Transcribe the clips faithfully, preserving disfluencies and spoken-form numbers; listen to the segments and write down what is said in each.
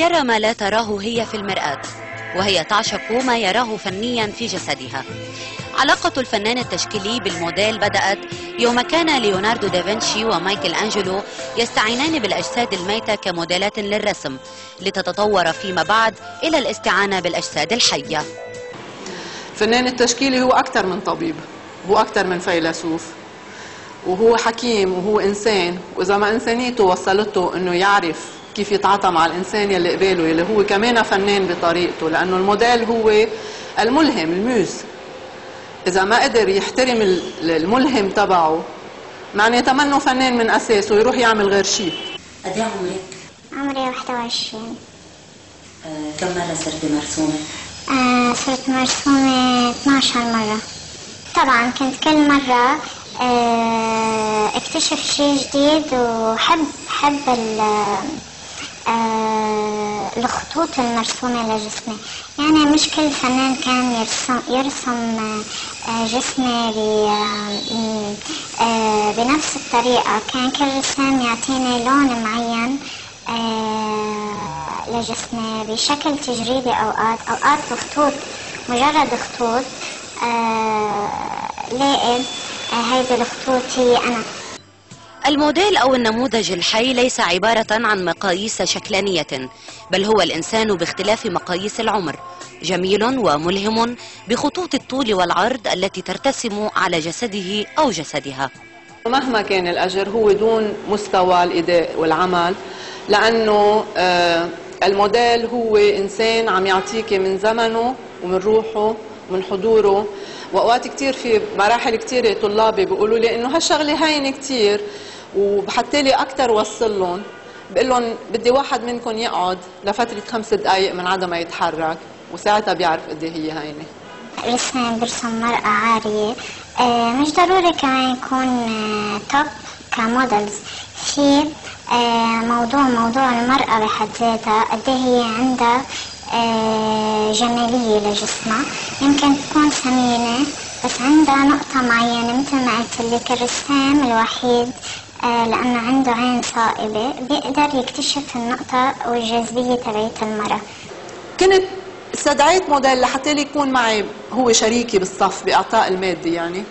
ترى ما لا تراه هي في المرآة، وهي تعشق ما يراه فنيا في جسدها. علاقة الفنان التشكيلي بالموديل بدأت يوم كان ليوناردو دافنشي ومايكل أنجلو يستعينان بالأجساد الميتة كموديلات للرسم، لتتطور فيما بعد إلى الاستعانة بالأجساد الحية. الفنان التشكيلي هو أكثر من طبيب، هو أكثر من فيلسوف، وهو حكيم، وهو إنسان، وإذا ما إنسانيته وصلته إنه يعرف كيف يتعاطى مع الإنسان يلي قباله، يلي هو كمان فنان بطريقته، لأنه الموديل هو الملهم، الموز. إذا ما قدر يحترم الملهم تبعه معناته منه فنان من أساسه، يروح يعمل غير شيء. قد إيه عمرك؟ عمري واحد وعشرين. آه، كم مرة صرتي مرسومة؟ آه، صرت مرسومة اثنعش مرة. طبعا كنت كل مرة آه، اكتشف شيء جديد، وحب حب آه، الخطوط المرسومة لجسمي. يعني مش كل فنان كان يرسم يرسم آه، جسمي آه، بنفس الطريقة. كان كل رسام يعطيني لون معين آه، لجسمي بشكل تجريبي. أوقات أوقات الخطوط مجرد خطوط آه، لاقي هيدي الخطوط هي أنا. الموديل أو النموذج الحي ليس عبارة عن مقاييس شكلانية، بل هو الإنسان باختلاف مقاييس العمر، جميل وملهم بخطوط الطول والعرض التي ترتسم على جسده أو جسدها. مهما كان الأجر هو دون مستوى الإداء والعمل، لأنه الموديل هو إنسان عم يعطيك من زمنه ومن روحه ومن حضوره. وأوقات كتير في مراحل كتير طلابي بيقولوا لي إنه هالشغلة هينة كتير، وحتى لي أكتر وصل لهم، بقول لهم بدي واحد منكم يقعد لفترة خمس دقايق من عدم ما يتحرك، وساعتها بيعرف قد ايه هي هينة. رسام برسم مرأة عارية، آه مش ضروري كمان يكون آه توب كمودلز. في آه موضوع موضوع المرأة بحد ذاتها، قد ايه هي عندها آه جمالية لجسمها. يمكن تكون سمينة بس عندها نقطة معينة، مثل ما قلت لك الرسام الوحيد آه لأنه عنده عين صائبة بيقدر يكتشف النقطة والجاذبية تبعت المرأة. كنت استدعيت موديل لحتى يكون معي، هو شريكي بالصف بإعطاء المادي يعني.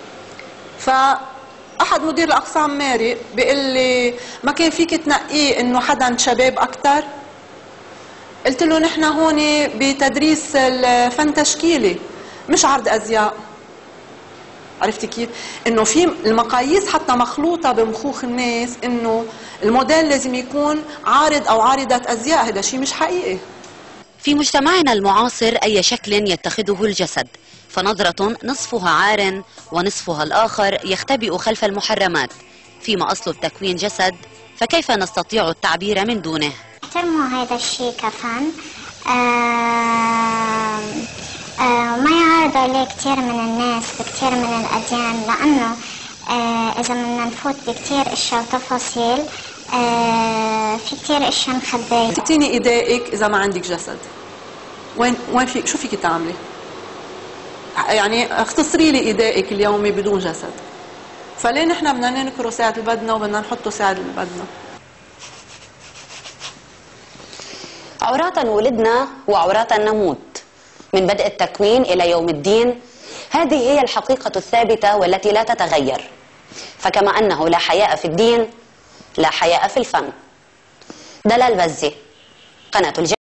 فأحد مدير الأقسام مارق بيقول لي ما كان فيك تنقيه إنه حدا شباب أكتر؟ قلت له نحن هون بتدريس الفن تشكيلي مش عرض أزياء. عرفتي كيف؟ انه في المقاييس حتى مخلوطه بمخوخ الناس، انه الموديل لازم يكون عارض او عارضه ازياء. هذا شيء مش حقيقي. في مجتمعنا المعاصر أي شكل يتخذه الجسد، فنظرة نصفها عار ونصفها الآخر يختبئ خلف المحرمات، فيما أصل التكوين جسد، فكيف نستطيع التعبير من دونه؟ احترموا هذا الشيء كفن، آه آه ما يعارض عليه كثير من الناس بكثير من الأديان، لأنه آه إذا بدنا نفوت بكثير أشياء وتفاصيل آه في كثير أشياء مخبية. تديني إيدائك إذا ما عندك جسد، وين وين في شو فيك تعملي؟ يعني اختصري لي إيدائك اليومي بدون جسد. فليه نحن بدنا ننكره ساعة البدنة وبدنا نحطه ساعة البدنة؟ عراة ولدنا وعراة نموت، من بدء التكوين إلى يوم الدين. هذه هي الحقيقة الثابتة والتي لا تتغير. فكما أنه لا حياء في الدين، لا حياء في الفن. دلال بزي، قناة الجميع.